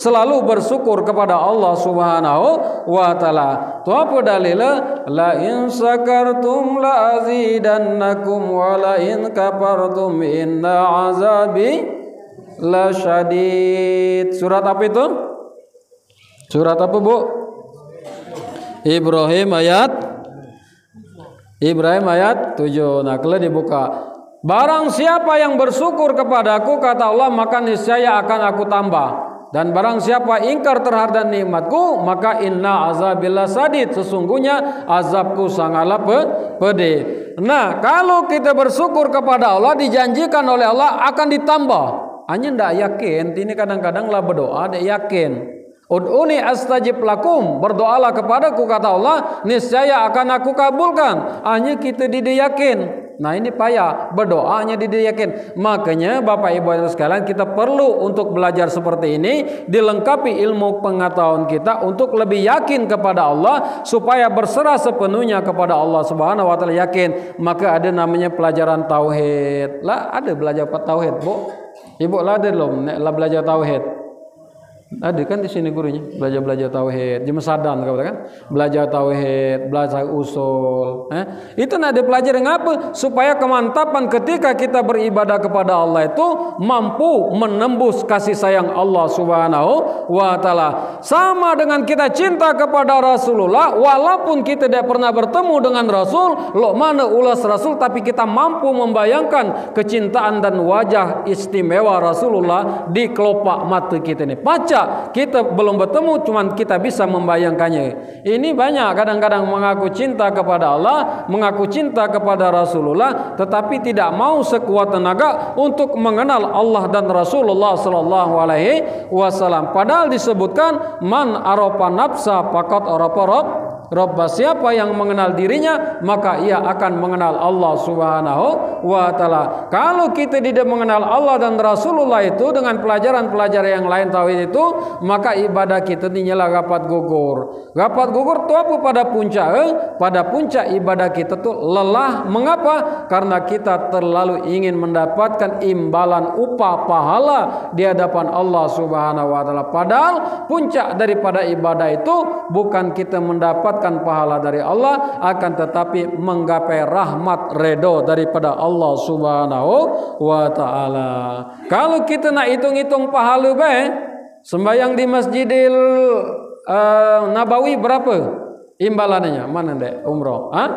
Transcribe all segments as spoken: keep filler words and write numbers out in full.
selalu bersyukur kepada Allah Subhanahu wa taala. Tu apa dalilnya? La in sakartum la azidannakum wa la in kafartum inna azabi la syadid. Surat apa itu? Surat apa, Bu? Ibrahim ayat Ibrahim ayat tujuh. Nah, kalau dibuka, barang siapa yang bersyukur kepadaku, kata Allah, maka niscaya akan aku tambah. Dan barang siapa ingkar terhadap nikmatku, maka inna azabillah sadid, sesungguhnya azabku sangatlah pedih. Nah, kalau kita bersyukur kepada Allah, dijanjikan oleh Allah akan ditambah. Hanya tidak yakin. Ini kadang-kadang lah berdoa tidak yakin. Ud'uni astajib lakum, berdoalah kepadaku, kata Allah, niscaya akan aku kabulkan. Hanya kita tidak yakin. Nah, ini payah, berdoanya tidak yakin. Makanya Bapak Ibu sekalian, kita perlu untuk belajar seperti ini, dilengkapi ilmu pengetahuan kita untuk lebih yakin kepada Allah, supaya berserah sepenuhnya kepada Allah Subhanahu wa taala, yakin. Maka ada namanya pelajaran tauhid. Lah ada belajar tauhid, Bu. Ibu lah ada belum lah belajar tauhid? Ada kan di sini gurunya belajar-belajar tauhid, jemaah sadan kan, belajar tauhid, belajar usul. Eh? Itu nak dipelajari ngapa? Supaya kemantapan ketika kita beribadah kepada Allah itu mampu menembus kasih sayang Allah Subhanahu wa taala. Sama dengan kita cinta kepada Rasulullah, walaupun kita tidak pernah bertemu dengan Rasul, lo mana ulas Rasul, tapi kita mampu membayangkan kecintaan dan wajah istimewa Rasulullah di kelopak mata kita ini. Baca, kita belum bertemu, cuman kita bisa membayangkannya. Ini banyak kadang-kadang mengaku cinta kepada Allah, mengaku cinta kepada Rasulullah, tetapi tidak mau sekuat tenaga untuk mengenal Allah dan Rasulullah sallallahu alaihi wasallam. Padahal disebutkan man arafa nafsa faqad arafa rabb Rabbah, siapa yang mengenal dirinya maka ia akan mengenal Allah Subhanahu wa taala. Kalau kita tidak mengenal Allah dan Rasulullah itu dengan pelajaran-pelajaran yang lain tauhid itu, maka ibadah kita dinyalah rapat gugur. Rapat gugur itu apa pada puncak? Eh? Pada puncak ibadah kita tuh lelah. Mengapa? Karena kita terlalu ingin mendapatkan imbalan upah pahala di hadapan Allah Subhanahu wa taala. Padahal puncak daripada ibadah itu bukan kita mendapat pahala dari Allah, akan tetapi menggapai rahmat redho daripada Allah Subhanahu wa taala. Kalau kita nak hitung-hitung pahala bae, sembahyang di Masjidil uh, Nabawi berapa imbalannya? Mana dek umroh? Hah?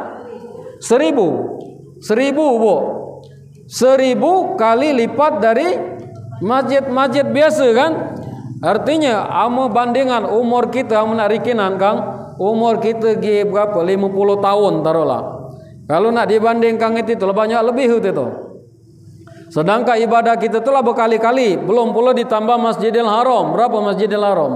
Seribu, seribu bu, seribu kali lipat dari masjid-masjid biasa kan? Artinya, amo bandingan umur kita amo nak rikinan kang. Umur kita gi berapa? lima puluh tahun taruhlah. Kalau nak dibandingkan itu lah banyak lebih itu. Sedangkan ibadah kita itulah berkali-kali, belum pula ditambah Masjidil Haram. Berapa Masjidil Haram?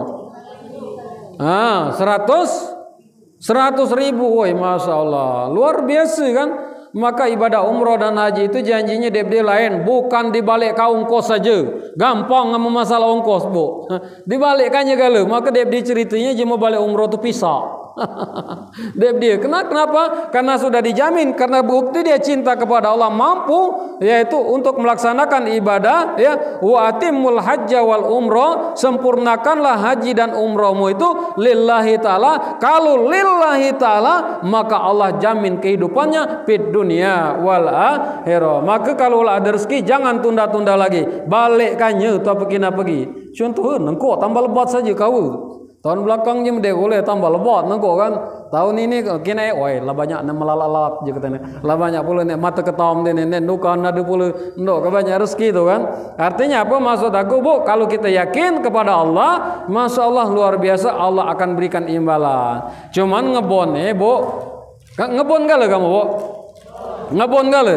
Ah, seratus seratus ribu. Woi, masya Allah, luar biasa kan? Maka ibadah umrah dan haji itu janjinya dia lain, bukan dibalik kau ongkos saja. Gampang sama masalah ongkos, Bu. Dibalikkannya kalau, maka dia ceritanya cuma balik umrah itu pisah. dia dia kenapa kenapa karena sudah dijamin, karena bukti dia cinta kepada Allah, mampu yaitu untuk melaksanakan ibadah ya, wa atimul hajja wal umrah, sempurnakanlah haji dan umrahmu itu lillahi taala. Kalau lillahi taala maka Allah jamin kehidupannya fid dunia wal akhirah. Maka kalau ada rezeki jangan tunda-tunda lagi, balikkannya atau pergi pergi. Contoh nengko tambah lebat saja kau. Tahun belakangnya dia boleh tambah lebat nengko kan. Tahun ini kena oi lah banyak melalat je katanya. Lah banyak pula nek mata ketom ni nek nukan ada pula ndok banyak rezeki tu kan. Artinya apa maksud aku, Bu? Kalau kita yakin kepada Allah, masya-Allah luar biasa, Allah akan berikan imbalan. Cuman ngebon eh, Bu. Ngebon gale kamu, Bu? Ngebon gale?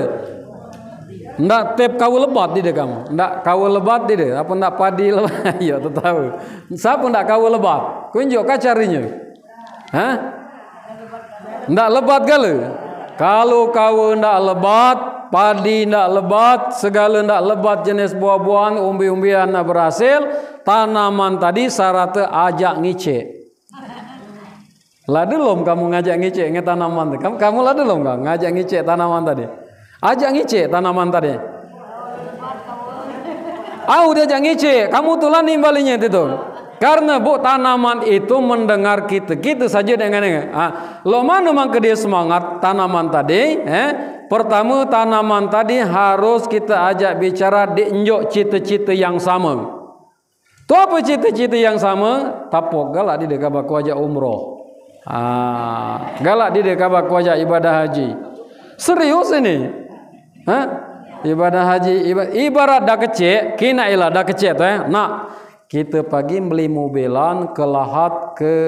Ndak tep kau lebat di kamu, ndak kau lebat di apa ndak padi lebat, ya tu tahu. Siapa ndak kau lebat? Kunjuk carinya, hah? Ndak lebat gale. Kalau kau ndak lebat, padi ndak lebat, segala ndak lebat jenis buah-buahan, umbi-umbian ndak berhasil, tanaman tadi syaratnya ajak ngicek. Lah belum kamu ngajak ngicek nge tanaman tadi. Kamu kamu lah belum enggak ngajak ngicek tanaman tadi. Ajak ngicek tanaman tadi. Ah udah ajak ngicek, kamu tulah nimbalinya itu. Karena bu tanaman itu mendengar kita, kita saja dengan ah, lo mana mangke dia semangat tanaman tadi, eh? Pertama tanaman tadi harus kita ajak bicara diinjok cita-cita yang sama. Tu apa cita-cita yang sama? Tapok galak di dekat baku ajak umroh, ah, galak di dekat baku ajak ibadah haji. Serius ini, ha? Ibadah haji ibarat, ibarat dah kecil, kina ilah dah kecil tu eh. Nak kita pagi beli mobilan ke Lahat ke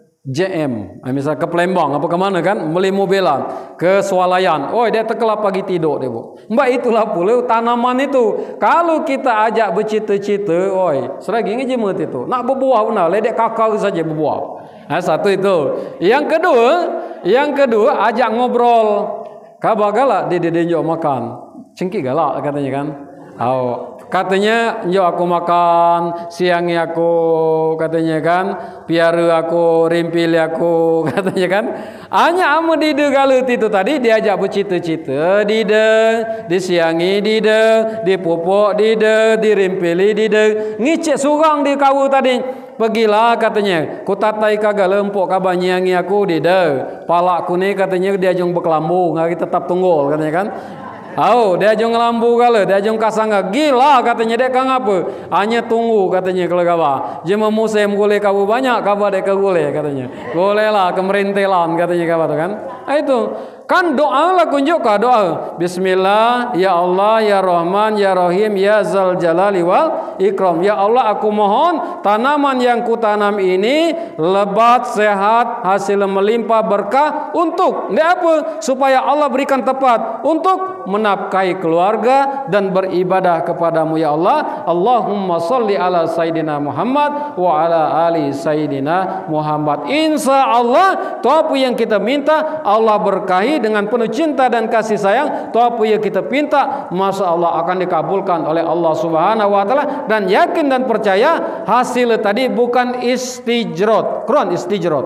J M, misal ke Palembang apa ke mana kan, beli mobilan ke Swalayan. Oh dia terkelap pagi tidur dia bu. Mbak itulah pula tanaman itu. Kalau kita ajak bercita-cita, oi, seragi ngejemet itu. Nak berbuah benar, ledek kakao saja berbuah. Nah, satu itu. Yang kedua, yang kedua ajak ngobrol. Kabar galak dia dia dia makan. Cengkik galak katanya kan. Oh, katanya yo aku makan, siangi aku katanya kan, piara aku, rimpil aku katanya kan. Hanya amu dide galut itu tadi diajak bercita-cita, dide, disiangi dide, dipupuk dide, dirimpili dide, ngicek surang di kau tadi. Pergilah katanya, ku tatai kagak lempok kagak nyiangi aku dide. Palak ku ni katanya dia jong berkelambu, ngari tetap tunggul katanya kan. Oh, dia jong lambu kala, dia jong kasangga. Gila katanya dia kang apa? Hanya tunggu katanya kalau kawa. Jema musim gule kawu banyak, kawa dek gule katanya. Gule lah kemerintelan katanya kawa tu kan. Ah, itu kan doa lah kunjuk ka doa. Bismillah, ya Allah, ya Rahman, ya Rahim, ya Zal Jalali wal Ikram. Ya Allah, aku mohon tanaman yang kutanam ini lebat, sehat, hasil melimpah berkah untuk dia apa? Supaya Allah berikan tepat untuk menafkahi keluarga dan beribadah kepadamu ya Allah. Allahumma salli ala Sayyidina Muhammad wa ala ali Sayyidina Muhammad. Insya Allah tu apa yang kita minta Allah berkahi dengan penuh cinta dan kasih sayang. Tu apa yang kita minta masya Allah akan dikabulkan oleh Allah Subhanahu wa taala. Dan yakin dan percaya hasil tadi bukan istijrot. Kron istijrot.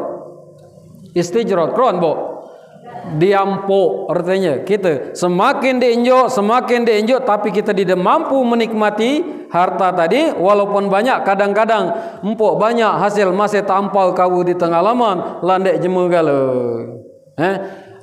Istijrot kron bo. Diampu artinya kita semakin diinjok semakin diinjok tapi kita tidak mampu menikmati harta tadi walaupun banyak. Kadang-kadang empuk banyak hasil masih tampal kau di tengah laman landek jemu gala eh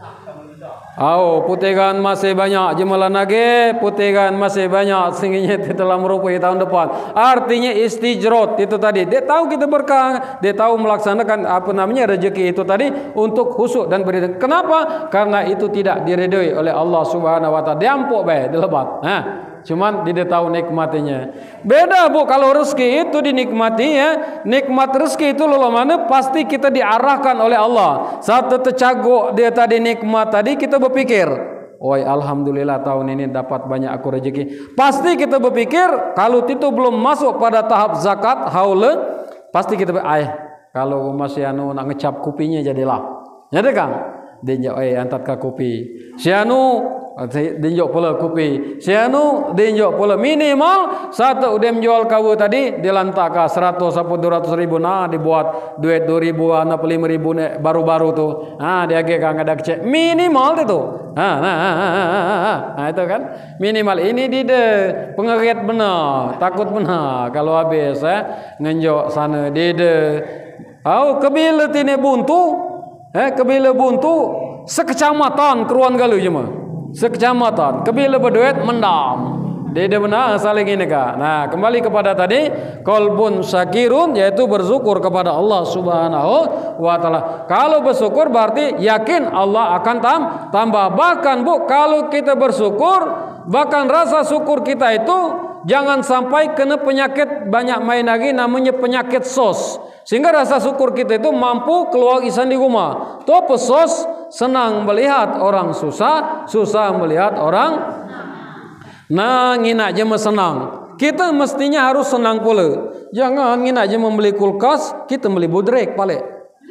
oh putihan masih banyak jemalan lagi putihan masih banyak sehingga telah merupai tahun depan. Artinya istijrot itu tadi dia tahu kita berkah, dia tahu melaksanakan apa namanya rezeki itu tadi untuk khusyuk dan beribadah. Kenapa? Karena itu tidak diridhoi oleh Allah Subhanahu wa taala. Diampuk bae dilebat. Nah, cuman dia tahu nikmatinya. Beda bu kalau rezeki itu dinikmati ya. Nikmat rezeki itu lolo mana pasti kita diarahkan oleh Allah. Satu tercaguk dia tadi nikmat tadi kita berpikir, oi alhamdulillah tahun ini dapat banyak aku rezeki. Pasti kita berpikir kalau itu belum masuk pada tahap zakat haule, pasti kita ay kalau masih anu nak ngecap kupinya jadilah. Jadi kan dia oi antat ke kupi. Si anu dinjok pula kopi. Si anu dinjok pula minimal satu udah menjual kau tadi dilantak ke seratus sampai dua ratus ribu. Nah dibuat duit dua ribu anak lima ribu baru-baru tu. Nah dia agak kan ada kecil minimal itu. Nah, nah, nah, nah, nah, nah itu kan minimal ini dia pengerit benar, takut benar kalau habis eh ngenjok sana dia. Oh kebila tini buntu, eh kebila buntu sekecamatan keruan galu je mah. Sekecamatan kebila berduit mendam dia benar saling ini kah. Nah kembali kepada tadi kolbun syakirun yaitu bersyukur kepada Allah Subhanahu wa taala. Kalau bersyukur berarti yakin Allah akan tam, tambah. Bahkan bu kalau kita bersyukur bahkan rasa syukur kita itu jangan sampai kena penyakit banyak main lagi namanya penyakit sos. Sehingga rasa syukur kita itu mampu keluar isan di rumah. Tuh pesos senang melihat orang susah, susah melihat orang nah ngina aja senang. Kita mestinya harus senang pula. Jangan ngina aja membeli kulkas, kita beli bodrek pale.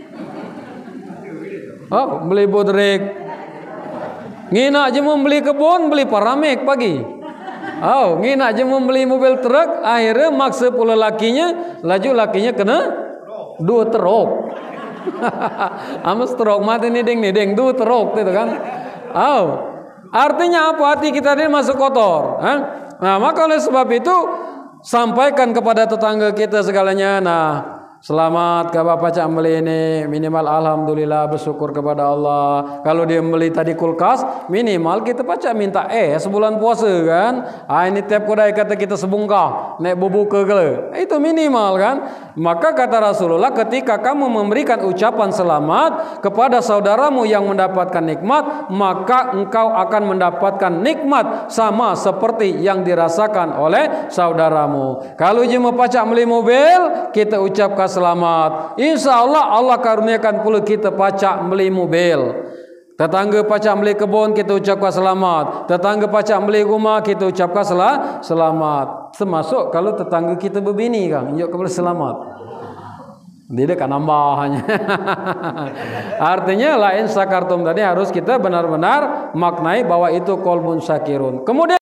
Oh, beli bodrek. Ngina aja membeli kebun, beli paramek pagi. Oh, ngina aja membeli mobil truk, akhirnya maksa pula lakinya, laju lakinya kena dua terok. Amas terok mati nideng nideng dua terok itu kan. Oh, artinya apa? Hati kita ini masuk kotor. Eh? Nah maka oleh sebab itu sampaikan kepada tetangga kita segalanya. Nah Selamat ke bapak cak beli ini, minimal alhamdulillah bersyukur kepada Allah. Kalau dia beli tadi kulkas, minimal kita baca minta eh sebulan puasa kan. Ah ini tiap kedai kata kita sebungkah, naik bubuka ke, itu minimal kan. Maka kata Rasulullah, ketika kamu memberikan ucapan selamat kepada saudaramu yang mendapatkan nikmat, maka engkau akan mendapatkan nikmat sama seperti yang dirasakan oleh saudaramu. Kalau dia mau pacak beli mobil, kita ucapkan selamat. Insya Allah Allah karuniakan pula kita pacak beli mobil. Tetangga pacak beli kebun, kita ucapkan selamat. Tetangga pacak beli rumah, kita ucapkan selamat. Termasuk kalau tetangga kita berbini kan, ucapkan selamat. Dia kan nambahnya. Artinya lain sakartum tadi harus kita benar-benar maknai bahwa itu kolbun syakirun. Kemudian